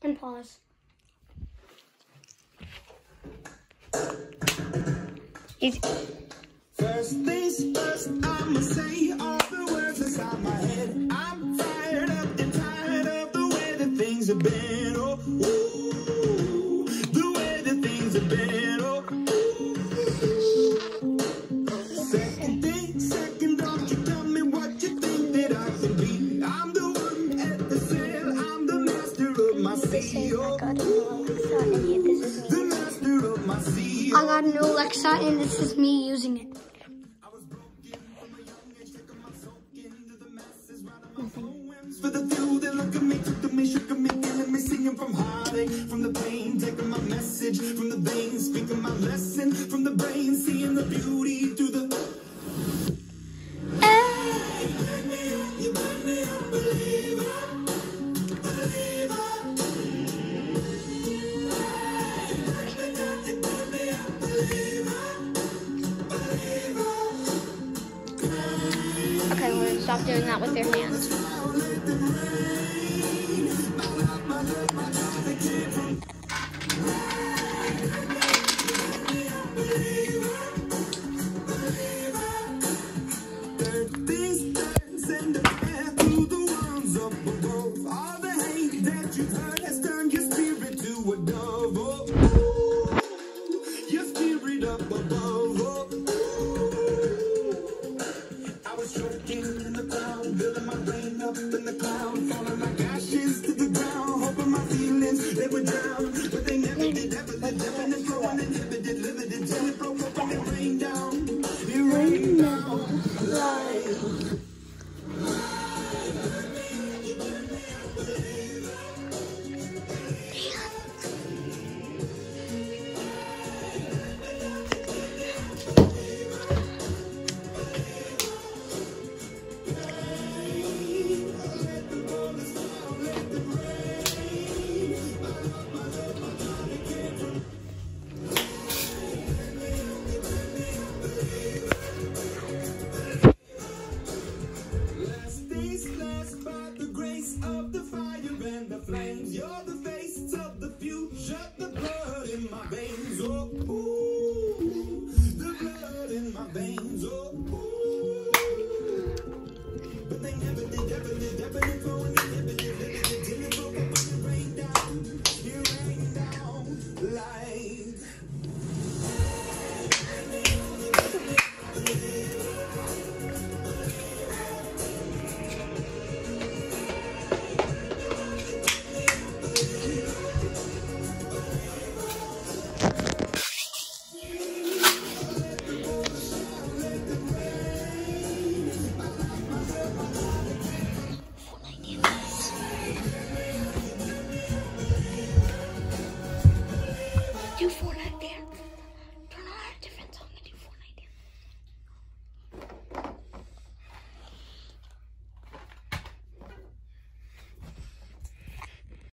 And pause. Easy. First things first, I'ma say all the words inside my head. I'm fired up and tired of the way that things have been. Oh, ooh, the way that things have been. Oh, ooh. Second thing, second, don't you tell me what you think that I can be. I'm the one at the sail, I'm the master of my sea. Oh, the master of my sea. I got a new Alexa and this is me using it. For the few that look at me, took to me, shook at me, feeling me, singing from heartache, from the pain, taking my message from the veins, speaking my lesson from the brain, seeing the beauty through the. You make me a believer, believer. Okay, we're gonna stop doing that with your hands. Last days last by the grace of the fire and the flames. You're the